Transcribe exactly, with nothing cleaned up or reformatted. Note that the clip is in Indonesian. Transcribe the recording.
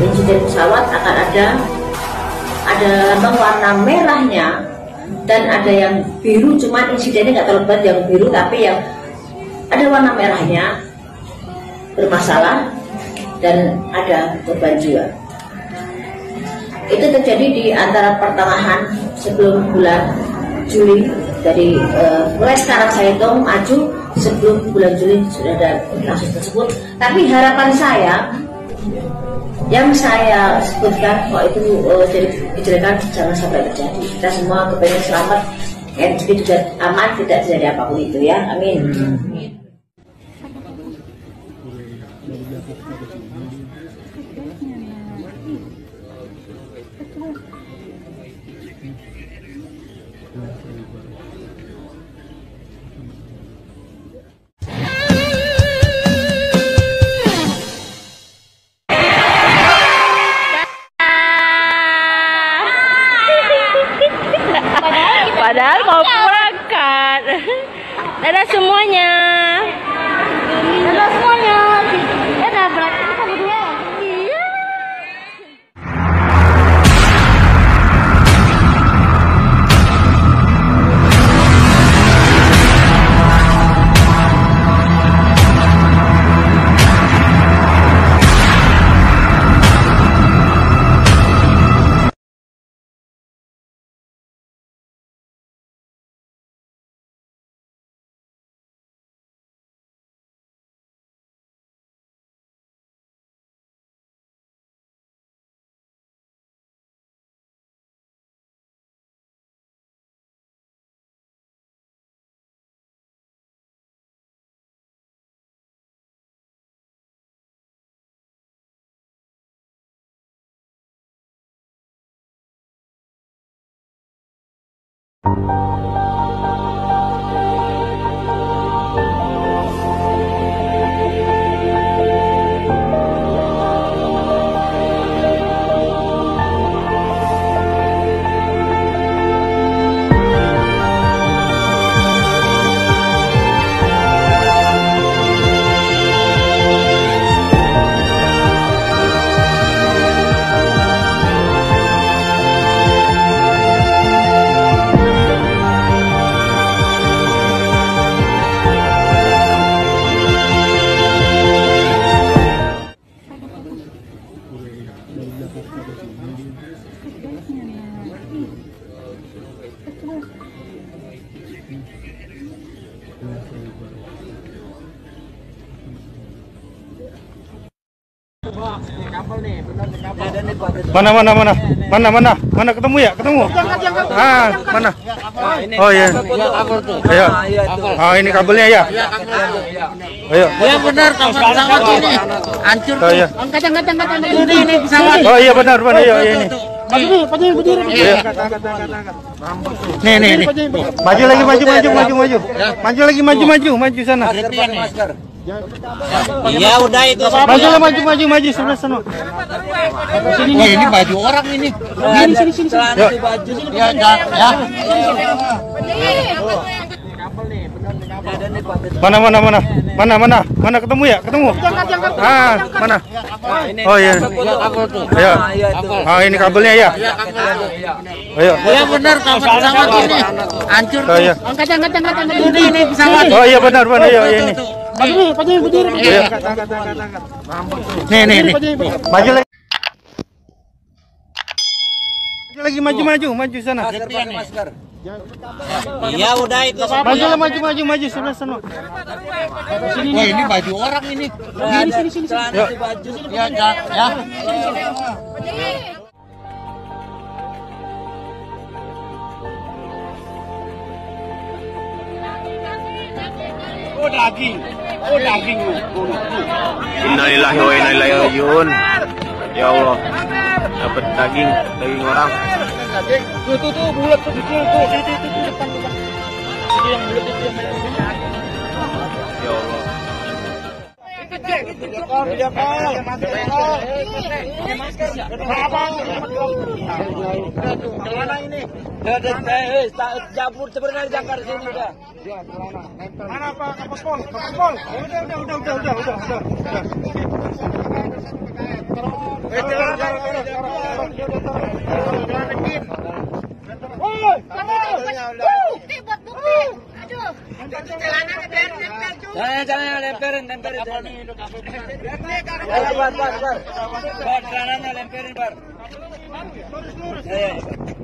insiden pesawat akan ada ada lambang warna merahnya dan ada yang biru, cuman insidennya nggak terlalu berat yang biru, tapi yang ada warna merahnya bermasalah dan ada korban jiwa. Itu terjadi di antara pertengahan sebelum bulan Juli. Dari uh, mulai sekarang saya hitung maju sebelum bulan Juli sudah ada kasus tersebut. Tapi harapan saya yang saya sebutkan kok itu uh, jadi kejelekan jangan sampai terjadi. Kita semua kepengen selamat, R Z K juga aman, tidak terjadi apapun itu ya. Amin. Amin. Padahal mau berangkat. Dadah semuanya. Dadah semuanya. Dadah, berarti kita berdua. Iya. Mana mana mana mana mana mana ketemu ya ketemu ah mana oh iya ayo ah ini kabelnya ya ayo ya benar pesawat ini hancur oh iya angkat angkat angkat ini ini pesawat oh iya benar benar iya ini nih nih nih maju lagi maju maju maju maju maju lagi maju maju maju sana. Iya udah itu. Maju lah maju maju maju sebelah sana. Sini nih ini baju orang ini. Sini sini sini. Ya ya. Mana mana mana mana mana mana ketemu ya ketemu ah mana oh iya ayo ah ini kabelnya ya ayo ya benar pesawat ini hancur oh iya angkat angkat angkat ini ini pesawat oh iya benar benar iya ini nih nih nih maju lagi maju lagi maju maju maju sana. Iya udah itu. Maju lah maju maju maju sebelah sana. Sini wah ini baju orang ini. Sini sini sini. Ya ya ya. Oh daging. Oh daging. Innalillahi wa inna ilaihi rajiun. Ya Allah. Dapat daging, daging orang. Tuh tuh tuh bulat tuh tuh tuh itu itu depan depan. Ini yang bulat itu yang Ya Allah. Dia kal, dia masker. Mana ini? Eh, jabur sebenarnya jangkar sini udah. Mana Pak Kapospol? Kapospol. Udah udah udah udah udah udah. Jangan, jangan lemperin, lemperin. Bar, bar, bar. Bar, celananya lemperin, bar. Ya, ya, ya.